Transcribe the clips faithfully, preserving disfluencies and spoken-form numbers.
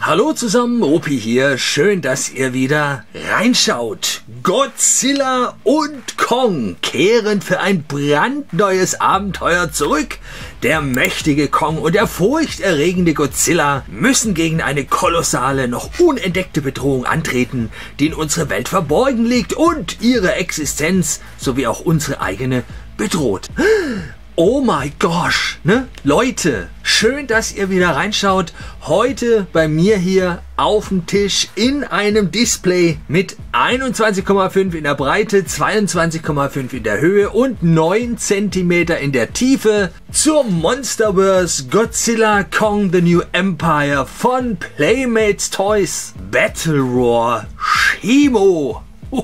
Hallo zusammen, Opi hier. Schön, dass ihr wieder reinschaut. Godzilla und Kong kehren für ein brandneues Abenteuer zurück. Der mächtige Kong und der furchterregende Godzilla müssen gegen eine kolossale, noch unentdeckte Bedrohung antreten, die in unserer Welt verborgen liegt und ihre Existenz sowie auch unsere eigene bedroht. Oh my gosh, ne? Leute, schön, dass ihr wieder reinschaut. Heute bei mir hier auf dem Tisch in einem Display mit einundzwanzig Komma fünf in der Breite, zweiundzwanzig Komma fünf in der Höhe und neun Zentimeter in der Tiefe zur Monsterverse Godzilla Kong The New Empire von Playmates Toys Battle Roar Shimo.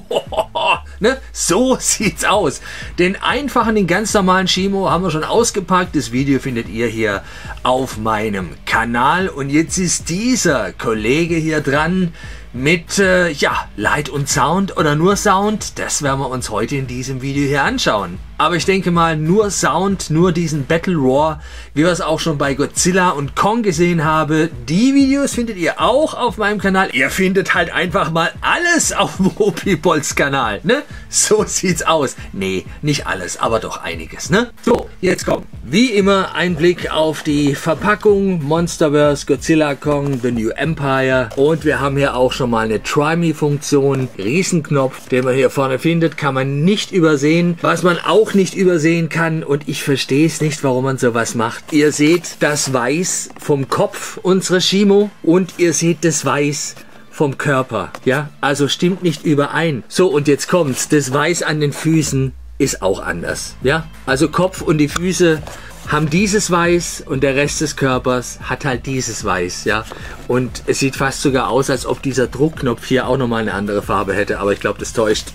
Ne? So sieht's aus. Den einfachen, den ganz normalen Shimo haben wir schon ausgepackt. Das Video findet ihr hier auf meinem Kanal. Und jetzt ist dieser Kollege hier dran mit äh, ja, Light und Sound oder nur Sound. Das werden wir uns heute in diesem Video hier anschauen. Aber ich denke mal, nur Sound, nur diesen Battle Roar, wie wir es auch schon bei Godzilla und Kong gesehen haben. Die Videos findet ihr auch auf meinem Kanal. Ihr findet halt einfach mal alles auf dem Opibolz Kanal, ne? So sieht's aus. Nee, nicht alles, aber doch einiges, ne? So, jetzt kommt wie immer ein Blick auf die Verpackung. Monsterverse Godzilla Kong The New Empire. Und wir haben hier auch schon mal eine Try-Me-Funktion. Riesenknopf, den man hier vorne findet, kann man nicht übersehen. Was man auch nicht übersehen kann, und ich verstehe es nicht, warum man sowas macht. Ihr seht das Weiß vom Kopf unserer Shimo und ihr seht das Weiß vom Körper. Ja, also stimmt nicht überein. So, und jetzt kommt's. Das Weiß an den Füßen ist auch anders. Ja, also Kopf und die Füße haben dieses Weiß und der Rest des Körpers hat halt dieses Weiß, ja. Und es sieht fast sogar aus, als ob dieser Druckknopf hier auch nochmal eine andere Farbe hätte, aber ich glaube, das täuscht.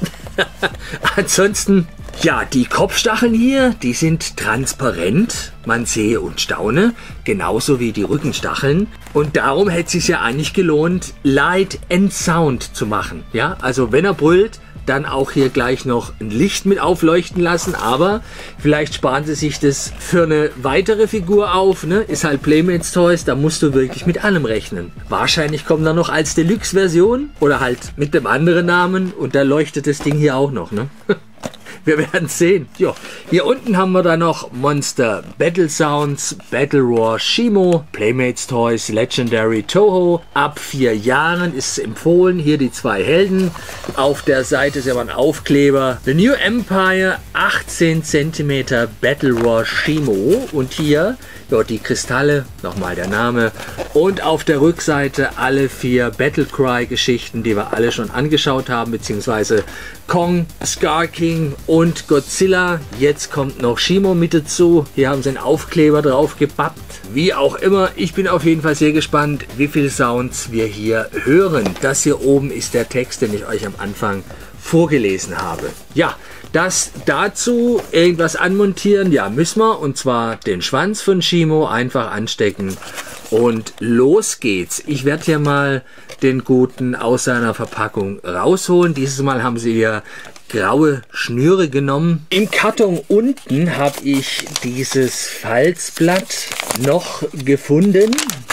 Ansonsten, ja, die Kopfstacheln hier, die sind transparent, man sehe und staune, genauso wie die Rückenstacheln. Und darum hätte es sich ja eigentlich gelohnt, Light and Sound zu machen, ja. Also wenn er brüllt, dann auch hier gleich noch ein Licht mit aufleuchten lassen, aber vielleicht sparen sie sich das für eine weitere Figur auf, ne? Ist halt Playmates Toys, da musst du wirklich mit allem rechnen. Wahrscheinlich kommt dann noch als Deluxe-Version oder halt mit dem anderen Namen und da leuchtet das Ding hier auch noch, ne? Wir werden sehen. Jo. Hier unten haben wir dann noch Monster Battle Sounds, Battle Roar Shimo, Playmates Toys, Legendary Toho. Ab vier Jahren ist es empfohlen. Hier die zwei Helden. Auf der Seite ist ja mal ein Aufkleber. The New Empire, achtzehn Zentimeter Battle Roar Shimo. Und hier ja, die Kristalle, nochmal der Name. Und auf der Rückseite alle vier Battlecry Geschichten, die wir alle schon angeschaut haben, beziehungsweise Kong, Scar King und Godzilla. Jetzt kommt noch Shimo mit dazu. Hier haben sie einen Aufkleber drauf gepappt. Wie auch immer, ich bin auf jeden Fall sehr gespannt, wie viele Sounds wir hier hören. Das hier oben ist der Text, den ich euch am Anfang vorgelesen habe. Ja, das dazu irgendwas anmontieren, ja, müssen wir. Und zwar den Schwanz von Shimo einfach anstecken. Und los geht's. Ich werde hier mal den Guten aus seiner Verpackung rausholen. Dieses Mal haben sie hier graue Schnüre genommen. Im Karton unten habe ich dieses Falzblatt noch gefunden.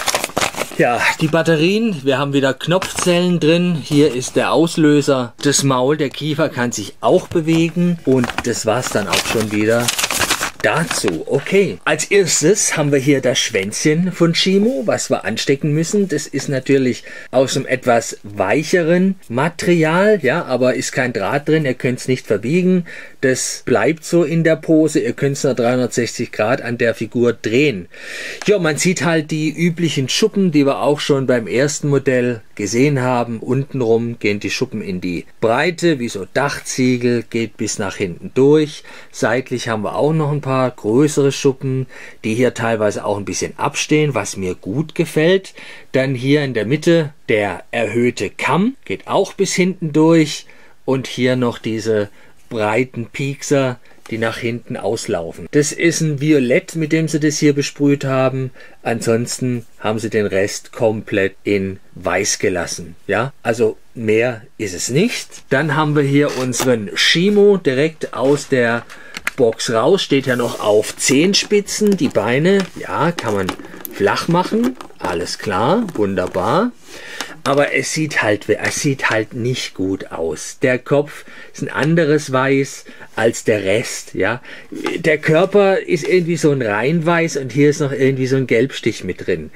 Ja, die Batterien, wir haben wieder Knopfzellen drin. Hier ist der Auslöser. Das Maul, der Kiefer kann sich auch bewegen. Und das war's dann auch schon wieder dazu. Okay, als erstes haben wir hier das Schwänzchen von Shimo, was wir anstecken müssen. Das ist natürlich aus einem etwas weicheren Material, ja, aber ist kein Draht drin. Ihr könnt es nicht verbiegen. Das bleibt so in der Pose. Ihr könnt es nach dreihundertsechzig Grad an der Figur drehen. Ja, man sieht halt die üblichen Schuppen, die wir auch schon beim ersten Modell gesehen haben. Untenrum gehen die Schuppen in die Breite, wie so Dachziegel, geht bis nach hinten durch. Seitlich haben wir auch noch ein paar größere Schuppen, die hier teilweise auch ein bisschen abstehen, was mir gut gefällt. Dann hier in der Mitte der erhöhte Kamm, geht auch bis hinten durch. Und hier noch diese breiten Piekser, die nach hinten auslaufen. Das ist ein Violett, mit dem sie das hier besprüht haben. Ansonsten haben sie den Rest komplett in Weiß gelassen. Ja, also mehr ist es nicht. Dann haben wir hier unseren Shimo direkt aus der Box raus. Steht ja noch auf Zehenspitzen. Die Beine, ja, kann man flach machen. alles klar, wunderbar. Aber es sieht halt, es sieht halt nicht gut aus. Der Kopf ist ein anderes Weiß als der Rest, ja. Der Körper ist irgendwie so ein Reinweiß und hier ist noch irgendwie so ein Gelbstich mit drin.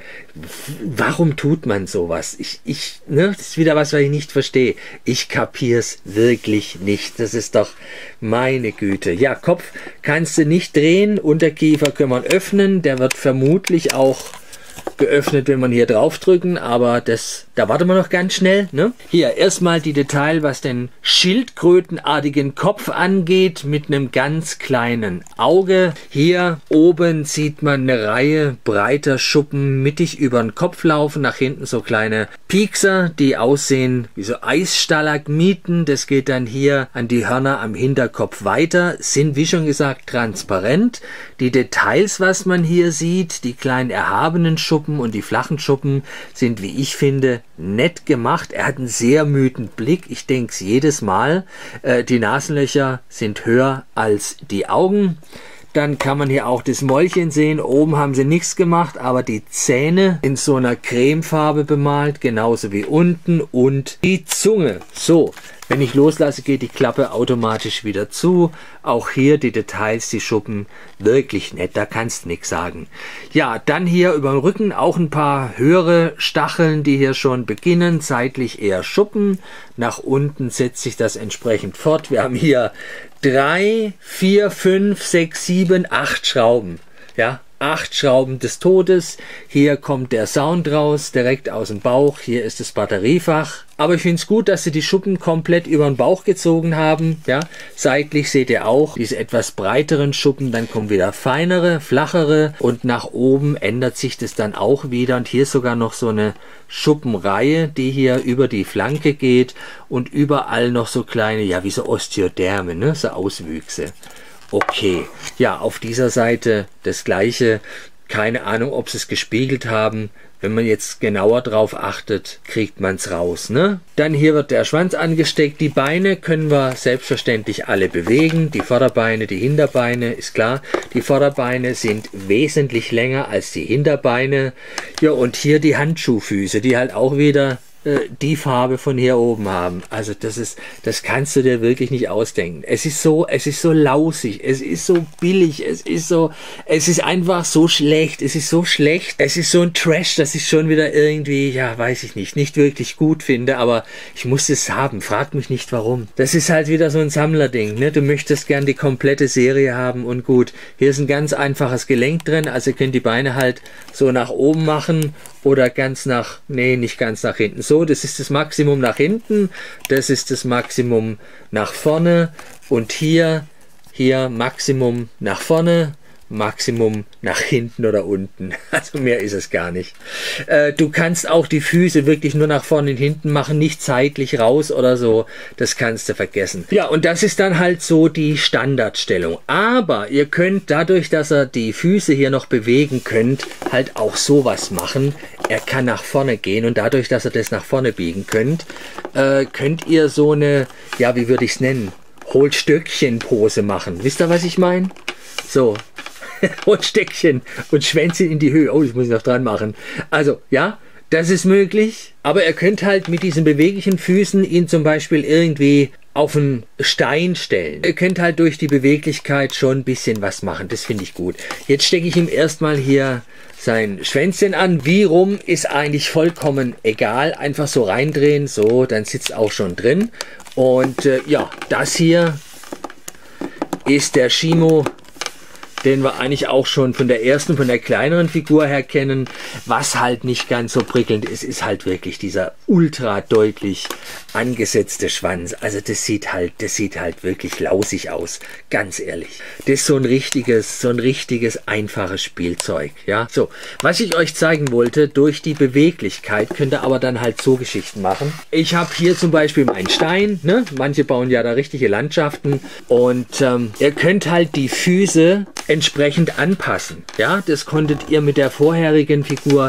Warum tut man sowas? Ich, ich, ne, das ist wieder was, was ich nicht verstehe. Ich kapier's wirklich nicht. Das ist doch meine Güte. Ja, Kopf kannst du nicht drehen, Unterkiefer können wir öffnen. Der wird vermutlich auch geöffnet, wenn man hier drauf drücken, aber das, da warten wir noch ganz schnell, ne? Hier erstmal die Detail, was den schildkrötenartigen Kopf angeht, mit einem ganz kleinen Auge. Hier oben sieht man eine Reihe breiter Schuppen mittig über den Kopf laufen, nach hinten so kleine Piekser, die aussehen wie so Eisstalagmiten. Das geht dann hier an die Hörner am Hinterkopf weiter, sind wie schon gesagt transparent. Die Details, was man hier sieht, die kleinen erhabenen Schuppen und die flachen Schuppen sind, wie ich finde, nett gemacht. Er hat einen sehr müden Blick. Ich denke es jedes Mal. Äh, die Nasenlöcher sind höher als die Augen. Dann kann man hier auch das Mäulchen sehen. Oben haben sie nichts gemacht, aber die Zähne in so einer Cremefarbe bemalt, genauso wie unten, und die Zunge. So, wenn ich loslasse, geht die Klappe automatisch wieder zu. Auch hier die Details, die Schuppen, wirklich nett, da kannst du nichts sagen. Ja, dann hier über dem Rücken auch ein paar höhere Stacheln, die hier schon beginnen, seitlich eher Schuppen. Nach unten setzt sich das entsprechend fort. Wir haben hier drei, vier, fünf, sechs, sieben, acht Schrauben. Ja, acht Schrauben des Todes. Hier kommt der Sound raus, direkt aus dem Bauch. Hier ist das Batteriefach. Aber ich finde es gut, dass sie die Schuppen komplett über den Bauch gezogen haben. Ja, seitlich seht ihr auch diese etwas breiteren Schuppen. Dann kommen wieder feinere, flachere. Und nach oben ändert sich das dann auch wieder. Und hier ist sogar noch so eine Schuppenreihe, die hier über die Flanke geht. Und überall noch so kleine, ja, wie so Osteoderme, ne? So Auswüchse. Okay, ja, auf dieser Seite das gleiche. Keine Ahnung, ob sie es gespiegelt haben. Wenn man jetzt genauer drauf achtet, kriegt man es raus, ne? Dann hier wird der Schwanz angesteckt. Die Beine können wir selbstverständlich alle bewegen. Die Vorderbeine, die Hinterbeine, ist klar. Die Vorderbeine sind wesentlich länger als die Hinterbeine. Ja, und hier die Handschuhfüße, die halt auch wieder die Farbe von hier oben haben. Also das ist, das kannst du dir wirklich nicht ausdenken. Es ist so, es ist so lausig, es ist so billig, es ist so, es ist einfach so schlecht, es ist so schlecht, es ist so ein Trash, dass ich schon wieder irgendwie, ja, weiß ich nicht, nicht wirklich gut finde, aber ich muss es haben, frag mich nicht warum. Das ist halt wieder so ein Sammlerding, ne? Du möchtest gern die komplette Serie haben und gut. Hier ist ein ganz einfaches Gelenk drin, also ihr könnt die Beine halt so nach oben machen oder ganz nach, nee, nicht ganz nach hinten. So, das ist das Maximum nach hinten, das ist das Maximum nach vorne und hier, hier Maximum nach vorne, Maximum nach hinten oder unten. Also mehr ist es gar nicht. Äh, du kannst auch die Füße wirklich nur nach vorne und hinten machen, nicht zeitlich raus oder so. Das kannst du vergessen. Ja, und das ist dann halt so die Standardstellung. Aber ihr könnt dadurch, dass ihr die Füße hier noch bewegen könnt, halt auch sowas machen. Er kann nach vorne gehen und dadurch, dass ihr das nach vorne biegen könnt, äh, könnt ihr so eine, ja, wie würde ich es nennen, Holstöckchen-Pose machen. Wisst ihr, was ich meine? So. Holstöckchen und Schwänzchen in die Höhe. Oh, das muss ich noch dran machen. Also, ja, das ist möglich. Aber ihr könnt halt mit diesen beweglichen Füßen ihn zum Beispiel irgendwie auf einen Stein stellen. Ihr könnt halt durch die Beweglichkeit schon ein bisschen was machen. Das finde ich gut. Jetzt stecke ich ihm erstmal hier sein Schwänzchen an. Wie rum ist eigentlich vollkommen egal. Einfach so reindrehen. So, dann sitzt auch schon drin. Und äh, ja, das hier ist der Shimo, den wir eigentlich auch schon von der ersten, von der kleineren Figur her kennen. Was halt nicht ganz so prickelnd ist, ist halt wirklich dieser ultra deutlich angesetzte Schwanz. Also das sieht halt, das sieht halt wirklich lausig aus, ganz ehrlich. Das ist so ein richtiges, so ein richtiges einfaches Spielzeug, ja. So, was ich euch zeigen wollte, durch die Beweglichkeit könnt ihr aber dann halt so Geschichten machen. Ich habe hier zum Beispiel meinen Stein, ne? Manche bauen ja da richtige Landschaften und ähm, ihr könnt halt die Füße entsprechend anpassen. Ja, das konntet ihr mit der vorherigen Figur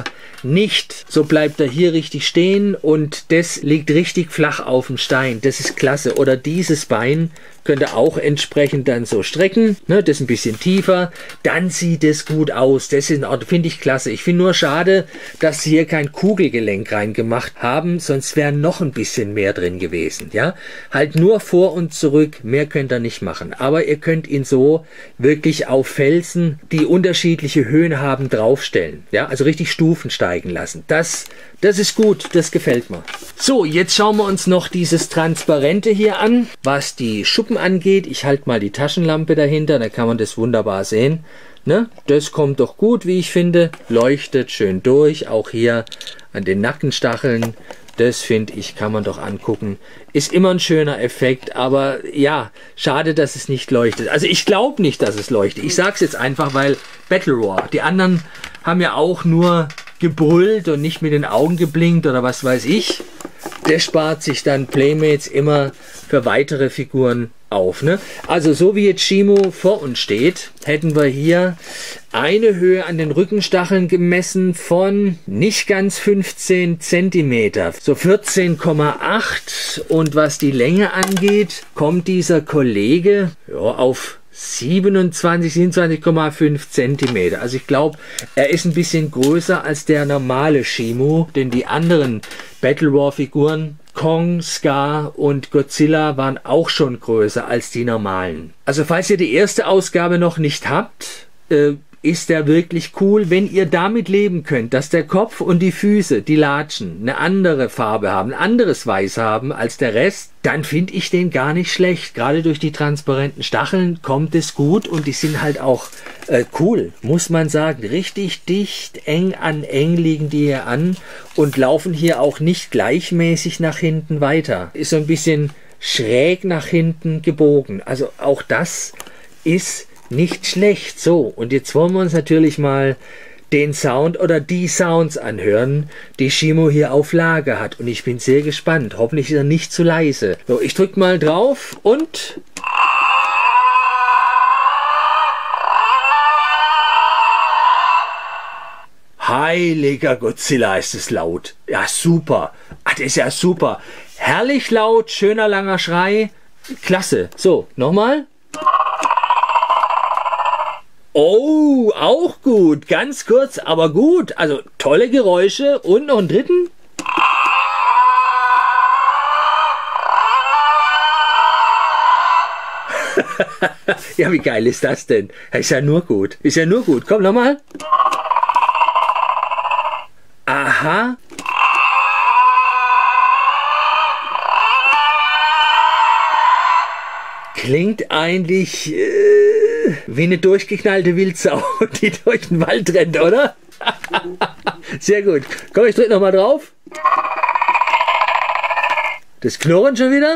nicht. So bleibt er hier richtig stehen und das liegt richtig flach auf dem Stein. Das ist klasse. Oder dieses Bein könnt ihr auch entsprechend dann so strecken, ne, das ein bisschen tiefer, dann sieht es gut aus. Das ist, finde ich klasse. Ich finde nur schade, dass sie hier kein Kugelgelenk reingemacht haben, sonst wäre noch ein bisschen mehr drin gewesen. Ja, halt nur vor und zurück, mehr könnt ihr nicht machen. Aber ihr könnt ihn so wirklich auf Felsen, die unterschiedliche Höhen haben, draufstellen. Ja, also richtig Stufen steigen lassen. Das, das ist gut, das gefällt mir. So, jetzt schauen wir uns noch dieses Transparente hier an, was die Schuppen angeht. Ich halte mal die Taschenlampe dahinter, da kann man das wunderbar sehen. Ne? Das kommt doch gut, wie ich finde. Leuchtet schön durch, auch hier an den Nackenstacheln. Das finde ich, kann man doch angucken. Ist immer ein schöner Effekt, aber ja, schade, dass es nicht leuchtet. Also ich glaube nicht, dass es leuchtet. Ich sage es jetzt einfach, weil Battle Roar. Die anderen haben ja auch nur gebrüllt und nicht mit den Augen geblinkt oder was weiß ich. Der spart sich dann Playmates immer für weitere Figuren auf. Ne? Also so wie jetzt Shimo vor uns steht, hätten wir hier eine Höhe an den Rückenstacheln gemessen von nicht ganz fünfzehn Zentimeter, so vierzehn Komma acht, und was die Länge angeht, kommt dieser Kollege ja, auf siebenundzwanzig, siebenundzwanzig Komma fünf Zentimeter. Also ich glaube, er ist ein bisschen größer als der normale Shimo, denn die anderen Battle War Figuren, Kong, Scar und Godzilla, waren auch schon größer als die normalen. Also falls ihr die erste Ausgabe noch nicht habt, äh, ist der wirklich cool, wenn ihr damit leben könnt, dass der Kopf und die Füße, die Latschen, eine andere Farbe haben, ein anderes Weiß haben als der Rest, dann finde ich den gar nicht schlecht. Gerade durch die transparenten Stacheln kommt es gut und die sind halt auch äh, cool, muss man sagen. Richtig dicht, eng an eng liegen die hier an und laufen hier auch nicht gleichmäßig nach hinten weiter. Ist so ein bisschen schräg nach hinten gebogen. Also auch das ist nicht schlecht. So, und jetzt wollen wir uns natürlich mal den Sound oder die Sounds anhören, die Shimo hier auf Lager hat. Und ich bin sehr gespannt. Hoffentlich ist er nicht zu leise. So, ich drücke mal drauf und... Heiliger Godzilla, ist es laut. Ja, super. Ach, das ist ja super. Herrlich laut, schöner langer Schrei. Klasse. So, nochmal. Oh, auch gut. Ganz kurz, aber gut. Also tolle Geräusche. Und noch einen dritten. Ja, wie geil ist das denn? Ist ja nur gut. Ist ja nur gut. Komm, nochmal. Aha. Klingt eigentlich äh, wie eine durchgeknallte Wildsau, die durch den Wald rennt, oder? Sehr gut. Komm, ich drücke nochmal drauf. Das Knurren schon wieder.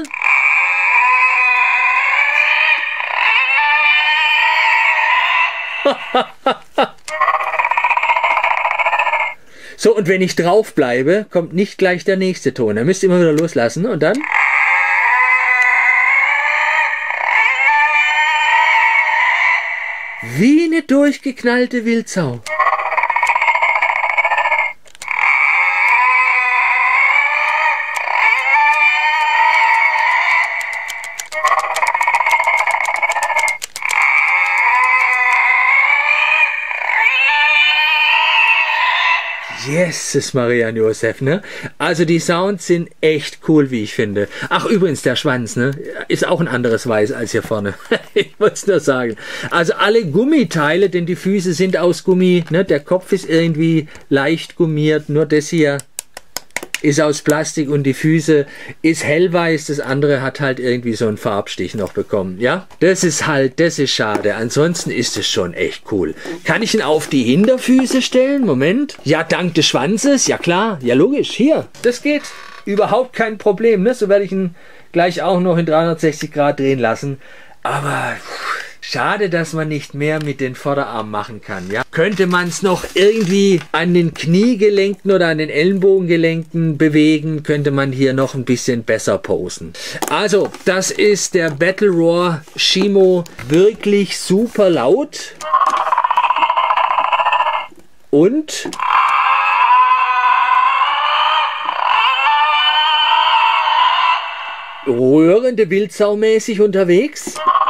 So, und wenn ich drauf bleibe, kommt nicht gleich der nächste Ton. Dann müsst ihr immer wieder loslassen und dann... Wie eine durchgeknallte Wildsau. Jesus, Maria und Josef, ne? Also die Sounds sind echt cool, wie ich finde. Ach, übrigens, der Schwanz, ne? Ist auch ein anderes Weiß als hier vorne. Ich wollte es nur sagen. Also alle Gummiteile, denn die Füße sind aus Gummi, ne? Der Kopf ist irgendwie leicht gummiert, nur das hier ist aus Plastik und die Füße ist hellweiß, das andere hat halt irgendwie so einen Farbstich noch bekommen, ja? Das ist halt, das ist schade. Ansonsten ist es schon echt cool. Kann ich ihn auf die Hinterfüße stellen? Moment. Ja, dank des Schwanzes, ja klar, ja logisch, hier, das geht. Überhaupt kein Problem, ne? So werde ich ihn gleich auch noch in dreihundertsechzig Grad drehen lassen. Aber... Schade, dass man nicht mehr mit den Vorderarmen machen kann. Ja? Könnte man es noch irgendwie an den Kniegelenken oder an den Ellenbogengelenken bewegen, könnte man hier noch ein bisschen besser posen. Also, das ist der Battle Roar Shimo. Wirklich super laut. Und... röhrende Wildsau mäßig unterwegs.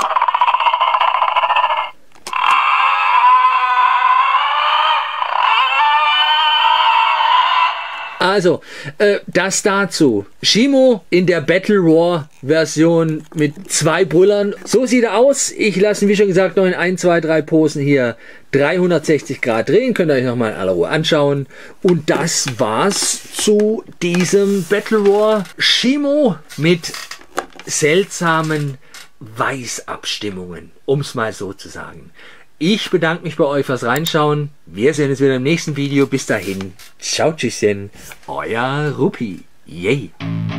Also, äh, das dazu. Shimo in der Battle Roar Version mit zwei Brüllern. So sieht er aus. Ich lasse, wie schon gesagt, noch in ein, zwei, drei Posen hier dreihundertsechzig Grad drehen. Könnt ihr euch nochmal in aller Ruhe anschauen. Und das war's zu diesem Battle Roar Shimo mit seltsamen Weißabstimmungen, um es mal so zu sagen. Ich bedanke mich bei euch fürs Reinschauen. Wir sehen uns wieder im nächsten Video. Bis dahin. Ciao, tschüsschen. Euer Ruppi. Yay.